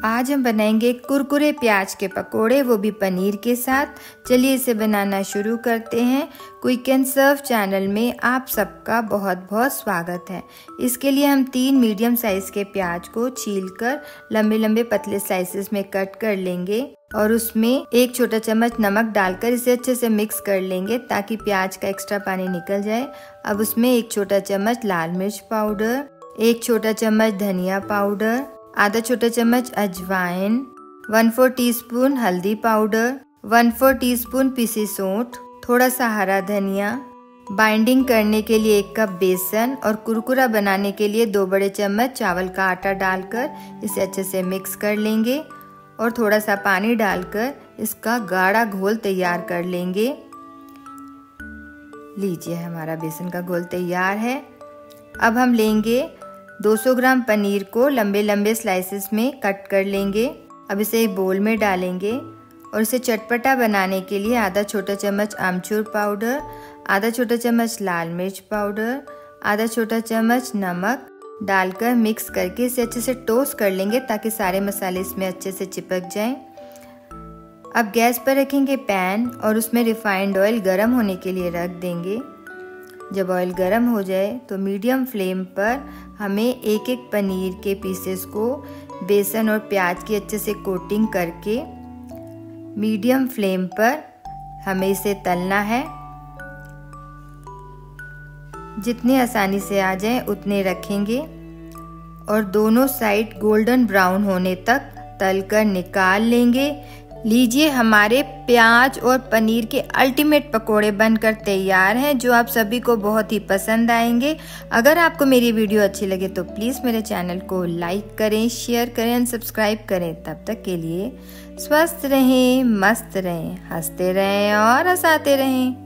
आज हम बनाएंगे कुरकुरे प्याज के पकोड़े, वो भी पनीर के साथ। चलिए इसे बनाना शुरू करते हैं। क्विक एंड सर्व चैनल में आप सबका बहुत बहुत स्वागत है। इसके लिए हम 3 मीडियम साइज के प्याज को छीलकर लंबे लंबे पतले स्लाइसेस में कट कर लेंगे और उसमें 1 छोटा चम्मच नमक डालकर इसे अच्छे से मिक्स कर लेंगे ताकि प्याज का एक्स्ट्रा पानी निकल जाए। अब उसमें 1 छोटा चम्मच लाल मिर्च पाउडर, 1 छोटा चम्मच धनिया पाउडर, आधा छोटा चम्मच अजवाइन, 1/4 टीस्पून हल्दी पाउडर, 1/4 टीस्पून पीसी सौंठ, थोड़ा सा हरा धनिया, बाइंडिंग करने के लिए 1 कप बेसन और कुरकुरा बनाने के लिए 2 बड़े चम्मच चावल का आटा डालकर इसे अच्छे से मिक्स कर लेंगे और थोड़ा सा पानी डालकर इसका गाढ़ा घोल तैयार कर लेंगे। लीजिए, हमारा बेसन का घोल तैयार है। अब हम लेंगे 200 ग्राम पनीर को लंबे लंबे स्लाइसेस में कट कर लेंगे। अब इसे एक बोल में डालेंगे और इसे चटपटा बनाने के लिए आधा छोटा चम्मच आमचूर पाउडर, आधा छोटा चम्मच लाल मिर्च पाउडर, आधा छोटा चम्मच नमक डालकर मिक्स करके इसे अच्छे से टोस्ट कर लेंगे ताकि सारे मसाले इसमें अच्छे से चिपक जाएं। अब गैस पर रखेंगे पैन और उसमें रिफाइंड ऑयल गरम होने के लिए रख देंगे। जब ऑयल गरम हो जाए तो मीडियम फ्लेम पर हमें एक एक पनीर के पीसेस को बेसन और प्याज की अच्छे से कोटिंग करके मीडियम फ्लेम पर हमें इसे तलना है। जितनी आसानी से आ जाए उतने रखेंगे और दोनों साइड गोल्डन ब्राउन होने तक तलकर निकाल लेंगे। लीजिए, हमारे प्याज और पनीर के अल्टीमेट पकोड़े बनकर तैयार हैं, जो आप सभी को बहुत ही पसंद आएंगे। अगर आपको मेरी वीडियो अच्छी लगे तो प्लीज़ मेरे चैनल को लाइक करें, शेयर करें और सब्सक्राइब करें। तब तक के लिए स्वस्थ रहें, मस्त रहें, हंसते रहें और हंसाते रहें।